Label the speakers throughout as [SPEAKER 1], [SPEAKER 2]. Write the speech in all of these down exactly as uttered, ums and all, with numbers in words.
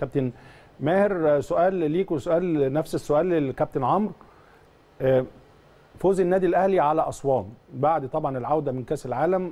[SPEAKER 1] كابتن ماهر، سؤال ليك وسؤال نفس السؤال للكابتن عمرو. فوز النادي الاهلي على اسوان بعد طبعا العوده من كاس العالم،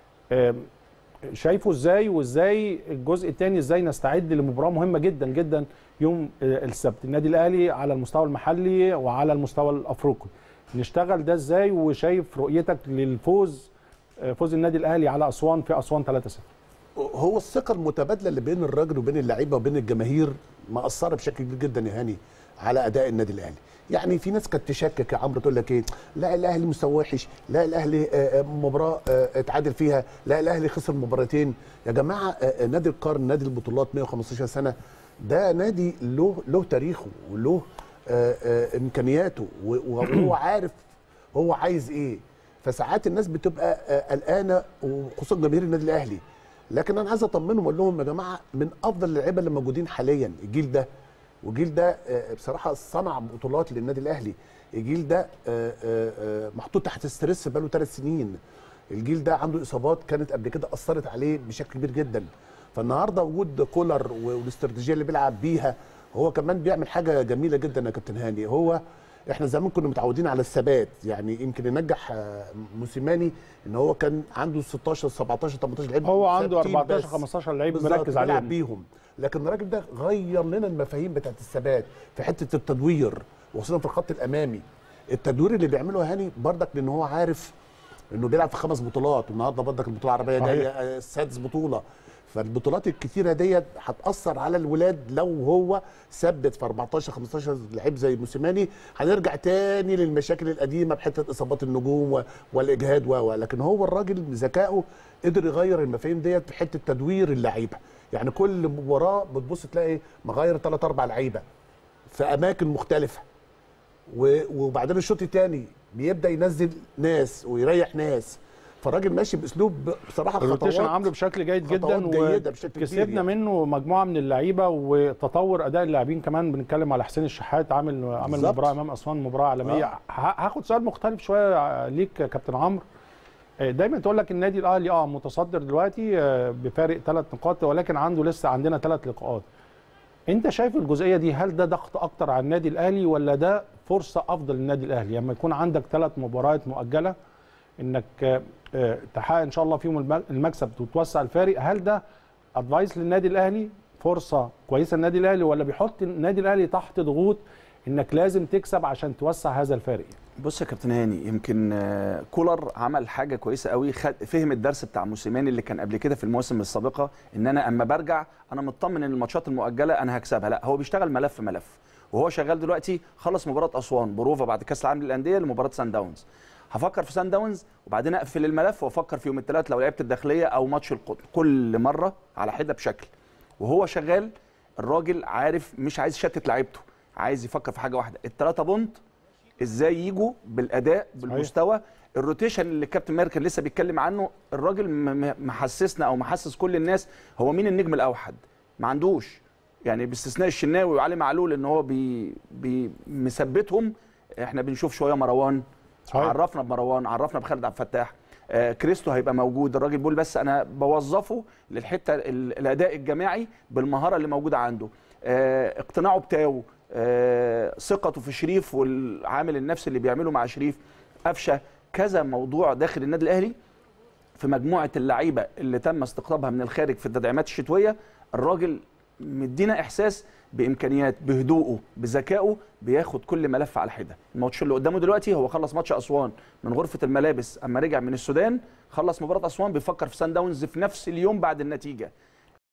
[SPEAKER 1] شايفه ازاي؟ وازاي الجزء الثاني ازاي نستعد لمباراه مهمه جدا جدا يوم السبت؟ النادي الاهلي على المستوى المحلي وعلى المستوى الافريقي، نشتغل ده ازاي؟ وشايف رؤيتك للفوز، فوز النادي الاهلي على اسوان في اسوان ثلاثة صفر.
[SPEAKER 2] هو الثقه المتبادله اللي بين الراجل وبين اللعيبه وبين الجماهير مأثره بشكل كبير جدا يا هاني على اداء النادي الاهلي. يعني في ناس كانت تشكك يا عمرو، تقول لك ايه، لا الاهلي مستواه وحش، لا الاهلي مباراه اتعادل فيها، لا الاهلي خسر مباراتين. يا جماعه نادي القرن، نادي البطولات، مئة وخمستاشر سنه، ده نادي له له تاريخه وله امكانياته وهو عارف هو عايز ايه. فساعات الناس بتبقى قلقانه وخصوصا جماهير النادي الاهلي، لكن انا عايز اطمنهم واقول لهم يا جماعه من افضل اللعيبه اللي موجودين حاليا الجيل ده، والجيل ده بصراحه صنع بطولات للنادي الاهلي. الجيل ده محطوط تحت ستريس بقاله ثلاث سنين. الجيل ده عنده اصابات كانت قبل كده اثرت عليه بشكل كبير جدا. فالنهارده وجود كولر والاستراتيجيه اللي بيلعب بيها، هو كمان بيعمل حاجه جميله جدا يا كابتن هاني. هو احنا زمان كنا متعودين على الثبات، يعني يمكن ينجح موسيماني ان هو كان عنده ستاشر سبعتاشر تمنتاشر لعيب،
[SPEAKER 1] هو عنده اربعتاشر خمستاشر لعيب مركز عليهم
[SPEAKER 2] بيهم. لكن الراجل ده غير لنا المفاهيم بتاعت الثبات في حته التدوير وخصوصا في الخط الامامي. التدوير اللي بيعمله هاني بردك لان هو عارف انه بيلعب في خمس بطولات، والنهارده بردك البطوله العربيه جايه سادس بطوله. فالبطولات الكتيره ديت هتاثر على الولاد لو هو ثبت في اربعتاشر خمستاشر لعيب زي موسيماني. هنرجع تاني للمشاكل القديمه بحته اصابات النجوم والاجهاد و لكن هو الراجل بذكائه قدر يغير المفاهيم ديت في حته تدوير اللعيبه. يعني كل مباراه بتبص تلاقي مغير ثلاث اربع لعيبه في اماكن مختلفه، وبعدين الشوط الثاني بيبدا ينزل ناس ويريح ناس. فالراجل ماشي باسلوب بصراحه خطوات
[SPEAKER 1] الروتيشن عامله بشكل جيد جدا، وكسبنا
[SPEAKER 2] يعني.
[SPEAKER 1] منه مجموعه من اللعيبه وتطور اداء اللاعبين كمان. بنتكلم على حسين الشحات، عامل عامل مباراه امام اسوان، مباراه عالميه. آه. هاخد سؤال مختلف شويه ليك كابتن عمرو. دايما تقول لك النادي الاهلي اه متصدر دلوقتي بفارق ثلاث نقاط، ولكن عنده لسه عندنا ثلاث لقاءات. انت شايف الجزئيه دي، هل ده ضغط اكتر على النادي الاهلي ولا ده فرصه افضل للنادي الاهلي لما يعني يكون عندك ثلاث مباريات مؤجله انك تحقق ان شاء الله فيهم المكسب وتوسع الفارق؟ هل ده ادفايس للنادي الاهلي، فرصه كويسه للنادي الاهلي، ولا بيحط النادي الاهلي تحت ضغوط انك لازم تكسب عشان توسع هذا الفارق؟
[SPEAKER 3] بص يا كابتن هاني، يمكن كولر عمل حاجه كويسه قوي، فهم الدرس بتاع موسيماني اللي كان قبل كده في المواسم السابقه، ان انا اما برجع انا مطمن ان الماتشات المؤجله انا هكسبها. لا، هو بيشتغل ملف ملف، وهو شغال دلوقتي. خلص مباراه اسوان بروفا بعد كاس العالم للانديه لمباراه سان داونز، هفكر في سان داونز وبعدين اقفل الملف وافكر في يوم الثلاث لو لعبت الداخليه او ماتش القطن، كل مره على حده بشكل. وهو شغال، الراجل عارف مش عايز يشتت لعيبته، عايز يفكر في حاجه واحده، الثلاثه بونت ازاي يجوا بالاداء بالمستوى. الروتيشن اللي الكابتن ماهر كان لسه بيتكلم عنه، الراجل محسسنا او محسس كل الناس هو مين النجم الاوحد، ما عندوش يعني باستثناء الشناوي وعلي معلول ان هو بي بي مثبتهم. احنا بنشوف شويه مروان، صحيح. عرفنا بمروان، عرفنا بخالد عبد الفتاح، آه كريستو هيبقى موجود. الراجل بيقول بس انا بوظفه للحته الاداء الجماعي بالمهاره اللي موجوده عنده، آه اقتناعه بتاو، آه ثقته في شريف والعامل النفسي اللي بيعمله مع شريف، قفشه، كذا موضوع داخل النادي الاهلي في مجموعه اللعيبه اللي تم استقطابها من الخارج في التدعيمات الشتويه. الراجل مدينا احساس بامكانيات، بهدوءه، بذكائه، بياخد كل ملف على حده. الماتش اللي قدامه دلوقتي هو خلص ماتش اسوان من غرفه الملابس اما رجع من السودان، خلص مباراه اسوان بيفكر في سان داونز في نفس اليوم بعد النتيجه.